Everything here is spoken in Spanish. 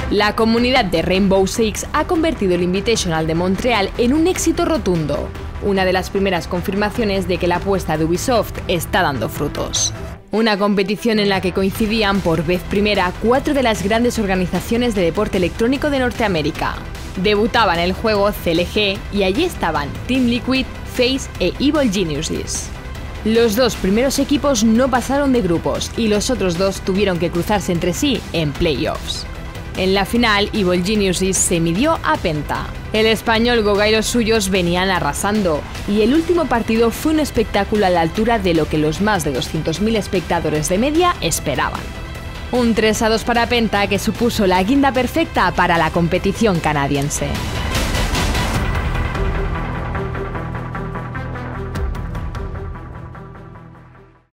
La comunidad de Rainbow Six ha convertido el Invitational de Montreal en un éxito rotundo, una de las primeras confirmaciones de que la apuesta de Ubisoft está dando frutos. Una competición en la que coincidían por vez primera 4 de las grandes organizaciones de deporte electrónico de Norteamérica. Debutaba en el juego CLG y allí estaban Team Liquid, FaZe e Evil Geniuses. Los dos primeros equipos no pasaron de grupos y los otros dos tuvieron que cruzarse entre sí en playoffs. En la final, Evil Geniuses se midió a Penta. El español Goga y los suyos venían arrasando, y el último partido fue un espectáculo a la altura de lo que los más de 200.000 espectadores de media esperaban. Un 3-2 para Penta que supuso la guinda perfecta para la competición canadiense.